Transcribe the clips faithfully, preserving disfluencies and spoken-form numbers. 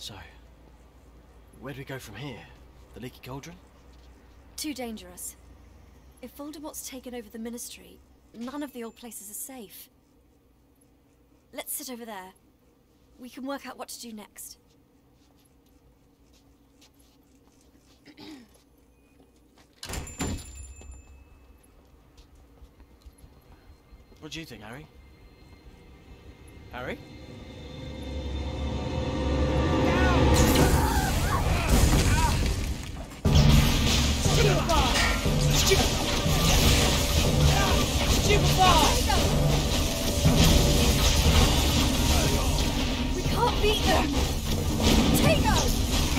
So, where do we go from here? The Leaky Cauldron? Too dangerous. If Voldemort's taken over the Ministry, none of the old places are safe. Let's sit over there. We can work out what to do next. What do you think, Harry? Harry? We can't beat them! Take us!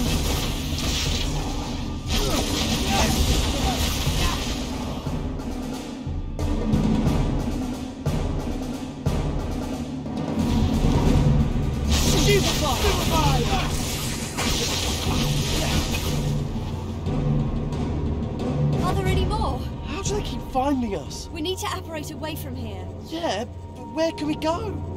Are there any more? How do they keep finding us? We need to apparate away from here. Yeah, but where can we go?